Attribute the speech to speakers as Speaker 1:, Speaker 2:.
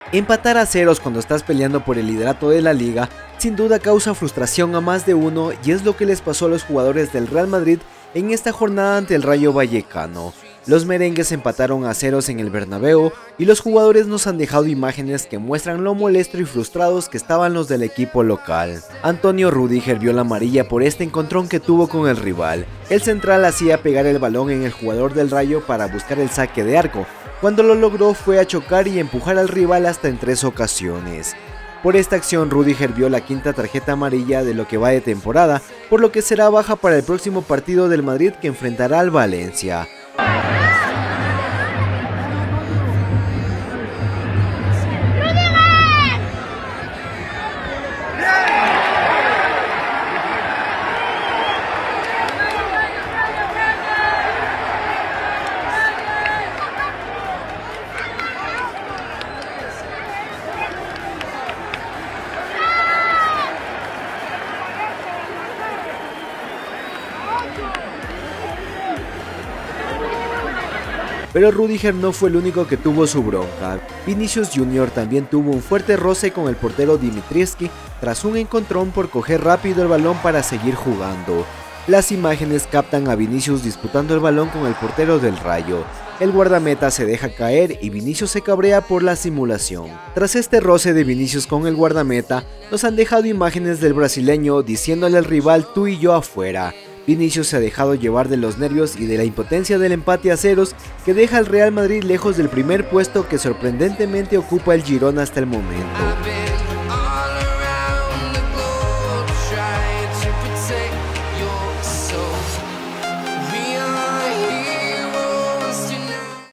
Speaker 1: Empatar a ceros cuando estás peleando por el liderato de la liga sin duda causa frustración a más de uno, y es lo que les pasó a los jugadores del Real Madrid en esta jornada ante el Rayo Vallecano. Los merengues empataron a ceros en el Bernabéu y los jugadores nos han dejado imágenes que muestran lo molesto y frustrados que estaban los del equipo local. Antonio Rüdiger vio la amarilla por este encontrón que tuvo con el rival. El central hacía pegar el balón en el jugador del Rayo para buscar el saque de arco. Cuando lo logró fue a chocar y empujar al rival hasta en 3 ocasiones. Por esta acción Rüdiger vio la 5ª tarjeta amarilla de lo que va de temporada, por lo que será baja para el próximo partido del Madrid que enfrentará al Valencia. Pero Rüdiger no fue el único que tuvo su bronca. Vinicius Jr. también tuvo un fuerte roce con el portero Dimitrievski tras un encontrón por coger rápido el balón para seguir jugando. Las imágenes captan a Vinicius disputando el balón con el portero del Rayo. El guardameta se deja caer y Vinicius se cabrea por la simulación. Tras este roce de Vinicius con el guardameta, nos han dejado imágenes del brasileño diciéndole al rival "tú y yo afuera". Vinicius se ha dejado llevar de los nervios y de la impotencia del empate a ceros que deja al Real Madrid lejos del primer puesto que sorprendentemente ocupa el Girona hasta el momento.